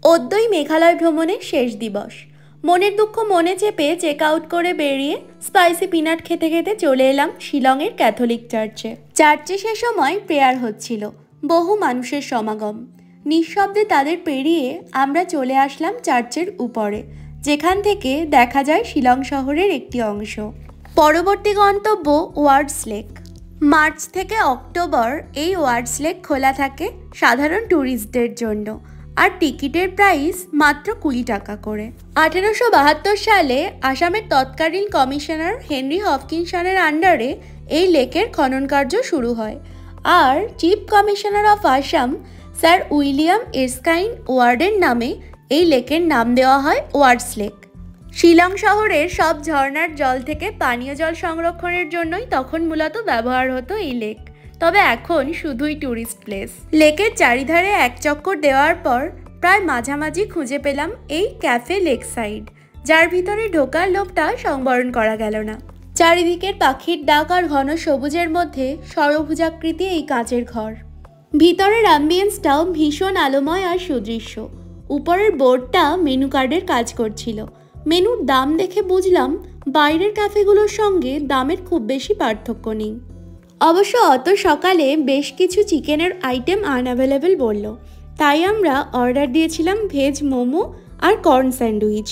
অদ্বৈ মেঘালয় ভ্রমণের শেষ দিবস। মনের দুঃখ মনে চেপে চেক আউট করে বেরিয়ে স্পাইসি পিনাট খেতে খেতে চলে এলাম শিলংয়ের ক্যাথলিক চার্চে। চার্চে সে সময় প্রেয়ার হচ্ছিল, বহু মানুষের সমাগম। নিঃশব্দে তাদের পেরিয়ে আমরা চলে আসলাম চার্চের উপরে, যেখান থেকে দেখা যায় শিলং শহরের একটি অংশ। পরবর্তী গন্তব্য ওয়ার্ডস লেক। মার্চ থেকে অক্টোবর এই ওয়ার্ডস লেক খোলা থাকে সাধারণ ট্যুরিস্টদের জন্য, আর টিকিটের প্রাইস মাত্র 20 টাকা করে। 1872 সালে আসামের তৎকালীন কমিশনার হেনরি হপকিনসনের আন্ডারে এই লেকের খনন কার্য শুরু হয়, আর chief commissioner of Assam sir William Erskine ওয়ার্ডের নামে এই লেকের নাম দেওয়া হয় ওয়ার্ডস লেক। শিলং শহরের সব ঝর্ণার জল থেকে পানীয় জল সংরক্ষণের জন্যই তখন মূলত ব্যবহার হতো এই লেক, তবে এখন শুধুই ট্যুরিস্ট প্লেস। লেকের চারিধারে এক চক্কর দেওয়ার পর প্রায় মাঝামাঝি খুঁজে পেলাম এই ক্যাফে লেক সাইড, যার ভিতরে ঢোকার লোভটা সংবরণ করা গেল না। চারিদিকের পাখির ডাক আর ঘন সবুজের মধ্যে ষড়ভুজাকৃতি এই কাঁচের ঘর। ভিতরের অ্যাম্বিয়েন্সটাও ভীষণ আলোময় আর সুদৃশ্য। উপরের বোর্ডটা মেনু কার্ডের কাজ করছিল। মেনুর দাম দেখে বুঝলাম বাইরের ক্যাফেগুলোর সঙ্গে দামের খুব বেশি পার্থক্য নেই। অবশ্য অত সকালে বেশ কিছু চিকেনের আইটেম আনঅ্যাভেলেবেল বলল, তাই আমরা অর্ডার দিয়েছিলাম ভেজ মোমো আর কর্ন স্যান্ডউইচ।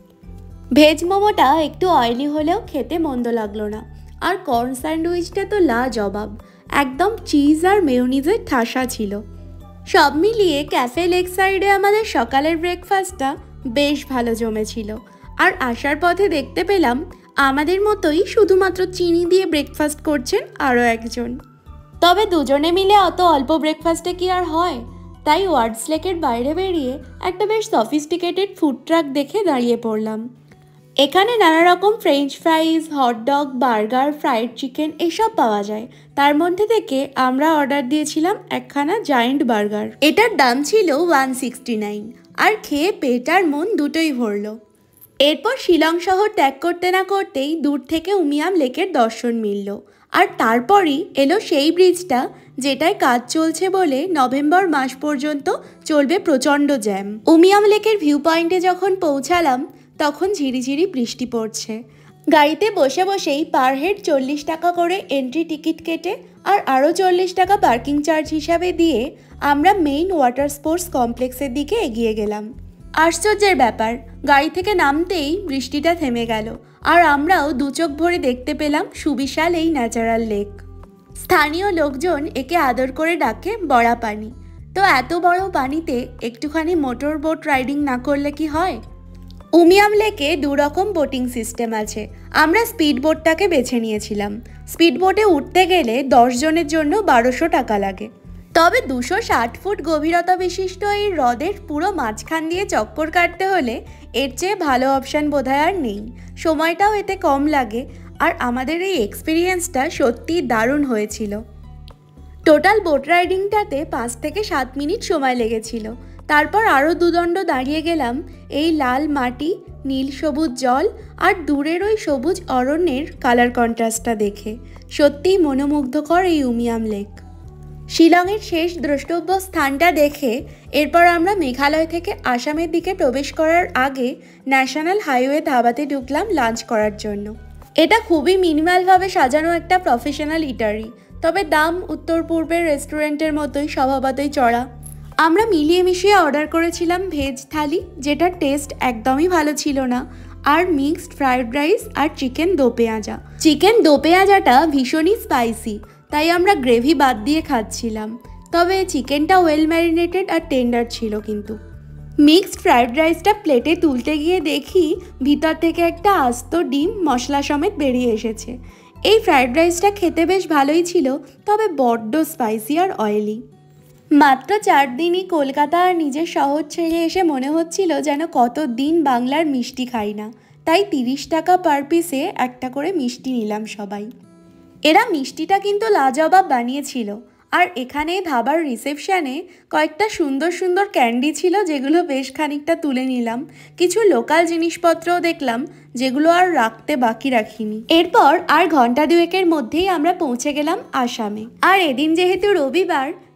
ভেজ মোমোটা একটু অয়েলি হলেও খেতে মন্দ লাগলো না, আর কর্ন স্যান্ডউইচটা তো লাজবাব, একদম চিজ আর মেয়োনিজের ঠাসা ছিল। সব মিলিয়ে ক্যাফে লেক সাইডে আমাদের সকালের ব্রেকফাস্টটা বেশ ভালো জমেছিল। আর আসার পথে দেখতে পেলাম আমাদের মতোই শুধুমাত্র চিনি দিয়ে ব্রেকফাস্ট করছেন আরও একজন। তবে দুজনে মিলে অত অল্প ব্রেকফাস্টে কি আর হয়, তাই ওয়ার্ডস লেকের বাইরে বেরিয়ে একটা বেশ সফিস্টিকেটেড ফুড ট্রাক দেখে দাঁড়িয়ে পড়লাম। এখানে নানা রকম French fries, hotdog, burger, fried chicken এসব পাওয়া যায়। তার মধ্যে থেকে আমরা অর্ডার দিয়েছিলাম একখানা জায়েন্ট বার্গার। এটার দাম ছিল 169, আর খেয়ে পেট আর মন দুটোই ভরল। এরপর শিলং শহর ত্যাগ করতে না করতেই দূর থেকে উমিয়াম লেকের দর্শন মিলল, আর তারপরই এলো সেই ব্রিজটা যেটায় কাজ চলছে বলে নভেম্বর মাস পর্যন্ত চলবে প্রচণ্ড জ্যাম। উমিয়াম লেকের ভিউ পয়েন্টে যখন পৌঁছালাম তখন ঝিরিঝিরি বৃষ্টি পড়ছে। গাড়িতে বসে বসেই পার হেড 40 টাকা করে এন্ট্রি টিকিট কেটে আর আরও 40 টাকা পার্কিং চার্জ হিসাবে দিয়ে আমরা মেইন ওয়াটার স্পোর্টস কমপ্লেক্সের দিকে এগিয়ে গেলাম। আশ্চর্যের ব্যাপার, গাড়ি থেকে নামতেই বৃষ্টিটা থেমে গেল, আর আমরাও দুচোখ ভরে দেখতে পেলাম সুবিশাল এই ন্যাচারাল লেক। স্থানীয় লোকজন একে আদর করে ডাকে বড়া পানি। তো এত বড় পানিতে একটুখানি মোটর বোট রাইডিং না করলে কি হয়? উমিয়াম লেকে 2 রকম বোটিং সিস্টেম আছে। আমরা স্পিড বোটটাকে বেছে নিয়েছিলাম। স্পিড বোটে উঠতে গেলে 10 জনের জন্য 1200 টাকা লাগে। তবে 260 ফুট গভীরতা বিশিষ্ট এই হ্রদের পুরো মাঝখান দিয়ে চক্কর কাটতে হলে এর চেয়ে ভালো অপশান বোধহয় আর নেই। সময়টাও এতে কম লাগে, আর আমাদের এই এক্সপিরিয়েন্সটা সত্যিই দারুণ হয়েছিল। টোটাল বোট রাইডিংটাতে 5 থেকে 7 মিনিট সময় লেগেছিল। তারপর আরও দুদণ্ড দাঁড়িয়ে গেলাম এই লাল মাটি, নীল সবুজ জল আর দূরের ওই সবুজ অরণ্যের কালার কন্ট্রাস্টটা দেখে। সত্যিই মনোমুগ্ধকর এই উমিয়াম লেক। শিলংয়ের শেষ দ্রষ্টব্য স্থানটা দেখে এরপর আমরা মেঘালয় থেকে আসামের দিকে প্রবেশ করার আগে ন্যাশনাল হাইওয়ে ধাবাতে ঢুকলাম লাঞ্চ করার জন্য। এটা খুবই মিনিমালভাবে সাজানো একটা প্রফেশনাল ইটারি, তবে দাম উত্তর পূর্বের রেস্টুরেন্টের মতোই স্বভাবতই চড়া। আমরা মিলিয়ে মিশিয়ে অর্ডার করেছিলাম ভেজ থালি, যেটার টেস্ট একদমই ভালো ছিল না, আর মিক্সড ফ্রাইড রাইস আর চিকেন দো পেঁয়াজা। চিকেন দো পেঁয়াজাটা ভীষণই স্পাইসি, তাই আমরা গ্রেভি বাদ দিয়ে খাচ্ছিলাম। তবে চিকেনটা ওয়েল ম্যারিনেটেড আর টেন্ডার ছিল। কিন্তু মিক্সড ফ্রাইড রাইসটা প্লেটে তুলতে গিয়ে দেখি ভিতর থেকে একটা আস্ত ডিম মশলা সমেত বেরিয়ে এসেছে। এই ফ্রাইড রাইসটা খেতে বেশ ভালোই ছিল, তবে বড্ড স্পাইসি আর অয়েলি। মাত্র 4 দিনই কলকাতা আর নিজের শহর ছেড়ে এসে মনে হচ্ছিল যেন কতদিন বাংলার মিষ্টি খাই না। তাই 30 টাকা পার পিসে একটা করে মিষ্টি নিলাম সবাই। এরা মিষ্টিটা কিন্তু লাজবাব বানিয়েছিল। আর এখানে ধাবার রিসেপশানে কয়েকটা সুন্দর সুন্দর ক্যান্ডি ছিল, যেগুলো বেশ খানিকটা তুলে নিলাম। কিছু লোকাল জিনিসপত্রও দেখলাম, যেগুলো আর রাখতে বাকি রাখিনি। এরপর আর ঘন্টা 2-এর মধ্যেই আমরা পৌঁছে গেলাম আসামে। আর এদিন যেহেতু রবিবার,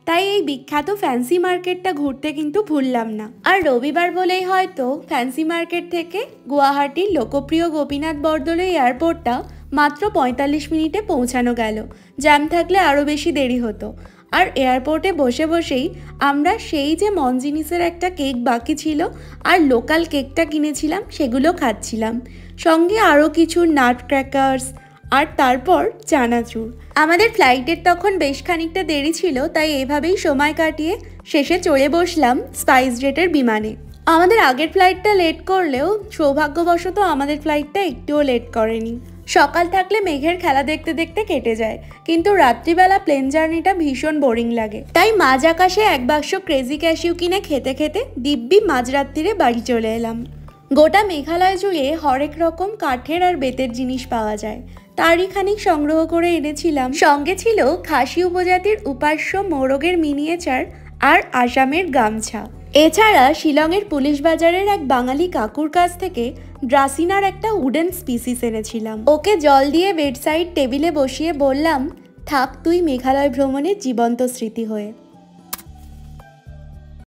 তাই এই বিখ্যাত ফ্যান্সি মার্কেটটা ঘুরতে কিন্তু ভুললাম না। আর রবিবার বলেই হয়তো ফ্যান্সি মার্কেট থেকে গুয়াহাটির লোকপ্রিয় গোপীনাথ বরদলৈ এয়ারপোর্টটা মাত্র 45 মিনিটে পৌঁছানো গেল। জ্যাম থাকলে আরও বেশি দেরি হতো। আর এয়ারপোর্টে বসে বসেই আমরা সেই যে মনজিনিসের একটা কেক বাকি ছিল আর লোকাল কেকটা কিনেছিলাম সেগুলো খাচ্ছিলাম, সঙ্গে আরও কিছু নাট ক্র্যাকার্স আর তারপর চানাচুর। আমাদের ফ্লাইটের তখন বেশ খানিকটা দেরি ছিল, তাই এভাবেই সময় কাটিয়ে শেষে চড়ে বসলাম স্পাইস জেটের বিমানে। আমাদের আগের ফ্লাইটটা লেট করলেও সৌভাগ্যবশত আমাদের ফ্লাইটটা একটুও লেট করেনি। সকাল থাকলে মেঘের খেলা দেখতে দেখতে কেটে যায়, কিন্তু রাত্রিবেলা প্লেন জার্নিটা ভীষণ বোরিং লাগে। তাই মাঝ আকাশে এক বাক্স ক্রেজি ক্যাশিউ কিনে খেতে খেতে দিব্যি মাঝরাত্রিরে বাড়ি চলে এলাম। গোটা মেঘালয় জুড়ে হরেক রকম কাঠের আর বেতের জিনিস পাওয়া যায়, তারই খানিক সংগ্রহ করে এনেছিলাম। সঙ্গে ছিল খাসি উপজাতির উপাস্য মোরগের মিনিয়েচার আর আসামের গামছা। এছাড়া শিলংয়ের পুলিশ বাজারের এক বাঙালি কাকুর কাছ থেকে ড্রাসিনার একটা উডেন স্পিসিস এনেছিলাম। ওকে জল দিয়ে বেডসাইড টেবিলে বসিয়ে বললাম, থাক তুই মেঘালয় ভ্রমণের জীবন্ত স্মৃতি হয়ে।